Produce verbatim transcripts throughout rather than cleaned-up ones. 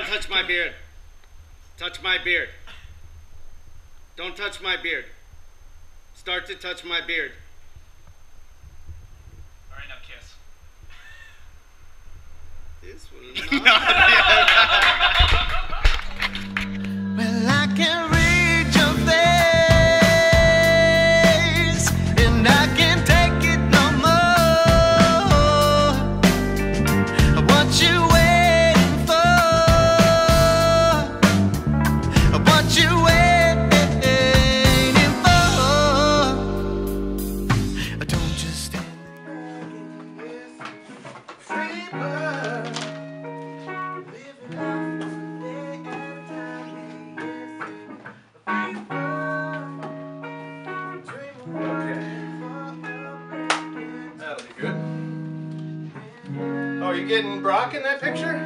touch my beard. Touch my beard. Don't touch my beard. Start to touch my beard. All right, now kiss. This will not. Well, I can read your face, and I can't take it no more. What you waiting for? What you waiting for? Don't just stand there. Free bird, living life one day at a time. That'll be good. Oh, are you getting Brock in that picture?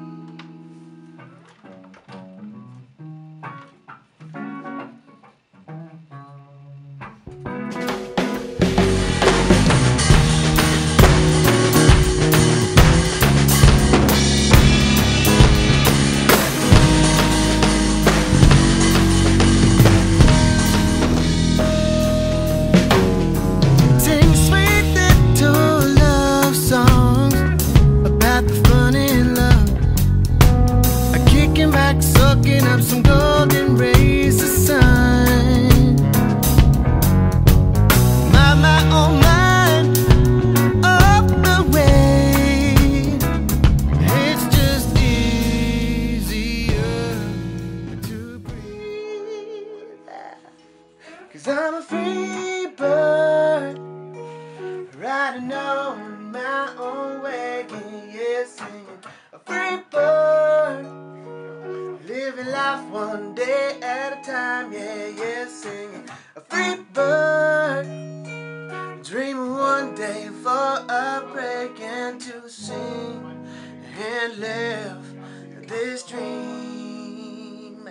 Soaking up some golden rays of sun. My, my, oh my, up the way. It's just easier to breathe. 'Cause I'm a free bird, riding on my own wagon, yeah, singing a free bird. Living life one day at a time, yeah, yeah, singing a free bird. Dreaming one day for a break and to sing and live this dream.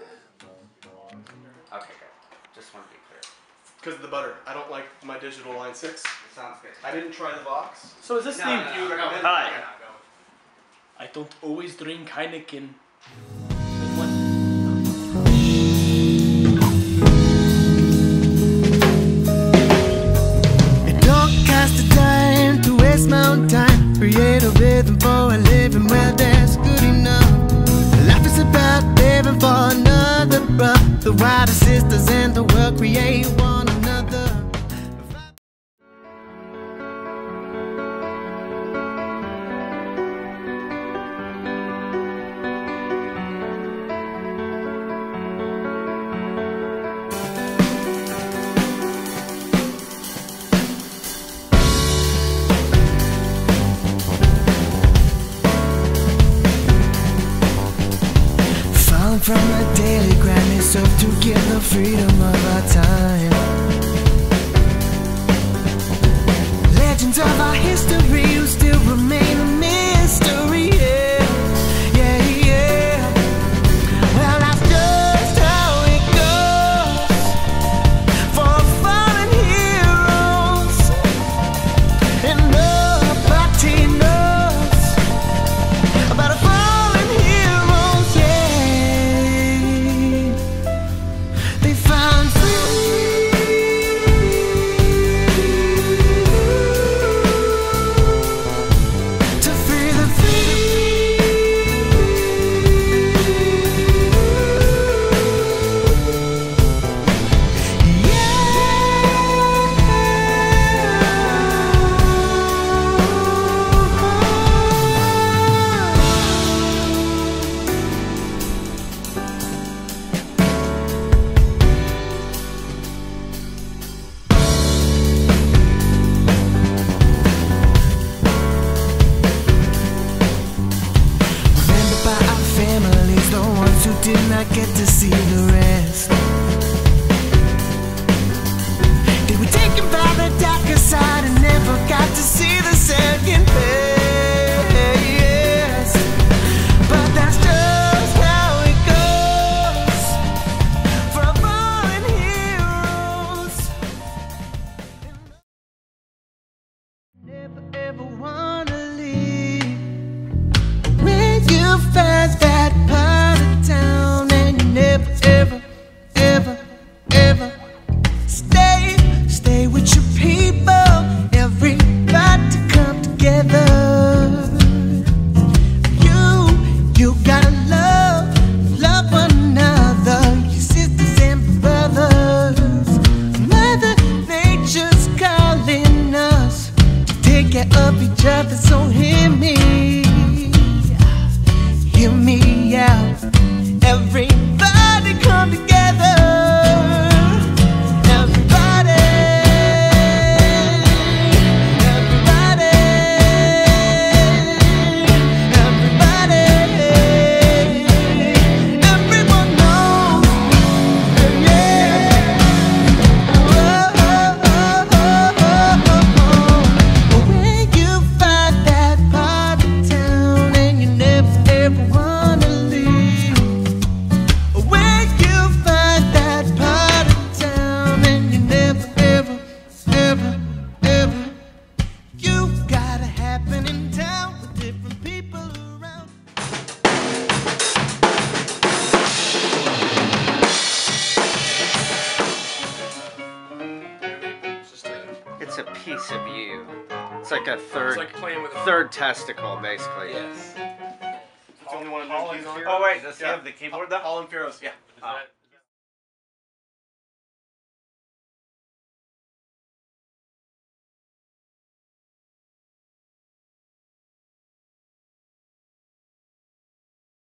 Okay, good. Just want to be clear. Because of the butter. I don't like my digital line six. It sounds good. I didn't try the box. So is this No, theme? no, no, you no, recommend- no, Hi. no, no, go. I don't always drink Heineken. It don't cost a dime to waste my own time. Create a rhythm for a living, well, that's good enough. Life is about living for another, bruh. The wider sisters in the world create one another. From the daily grind, it's up to give the freedom of our time. Legends of our history who still remain a mystery, yeah, yeah, yeah. Well, that's just how it goes for fallen heroes, and nobody knows about a fallen heroes, yeah. They found to free the did not get to see the rest. They were taken by the darker side and never got to see the second best. But that's just how it goes for fallen heroes. Never ever wanna leave when you find that care of each other, so hear me, hear me out. Everybody come together. Everybody, everybody, everybody, everyone knows, yeah. Oh, oh, oh, oh, oh, oh. When you find that part of town and you never ever wanna leave. When you find that part of town and you never ever, ever, ever. You've got a happening town with different people around. It's a piece of you. It's like a third, It's like playing with a third testicle, basically. Yes. Oh wait, does he have the keyboard though? All in Pharaohs. Yeah. Oh. Is that